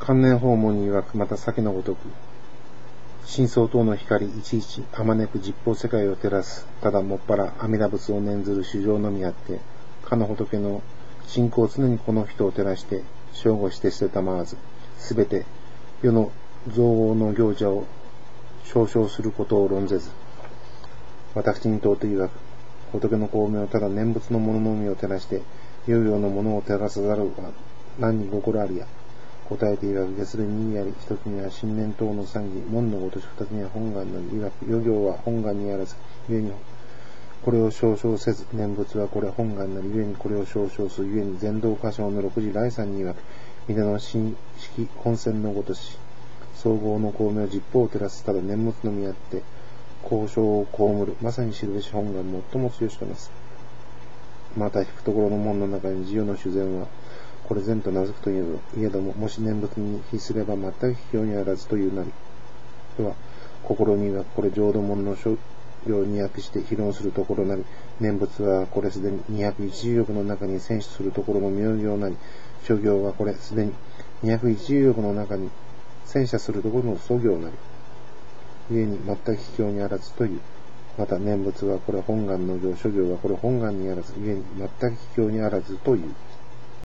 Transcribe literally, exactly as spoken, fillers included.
観念訪問に曰く、また先のごとく、真相等の光、いちいち、あまねく実法世界を照らす、ただもっぱら阿弥陀仏を念ずる主情のみあって、かの仏の信仰を常にこの人を照らして、正吾して捨てたまわず、すべて世の造業の行者を称称することを論ぜず、私に問うて曰く、仏の光明をただ念仏のもののみを照らして、世々のものを照らさざるは何に心ありや。答えて曰く、月でにあり、一つには新年等の三義、門のごとし、二つには本願の義、曰く、世行は本願にあらず、故にこれを称称せず、念仏はこれ本願なり、故にこれを称称する、故に禅道歌唱の六時来三に曰く、皆の神式本線のごとし、総合の光明を実法を照らす、ただ念仏のみあって、交渉を被る、まさに知るべし本願最も強しとなす。また、引くところの門の中に自由の主善は、これ善と名付くといういえども、もし念仏に比すれば全く必要にあらずというなり。では、心にはこれ浄土門の諸行に訳して非論するところなり、念仏はこれすでににひゃくいちじゅう欲の中に選出するところの妙行なり、諸行はこれすでににひゃくいちじゅう欲の中に選写するところの諸行なり。故に全く必要にあらずという。また念仏はこれ本願の行、諸行はこれ本願にあらず、故に全く必要にあらずという。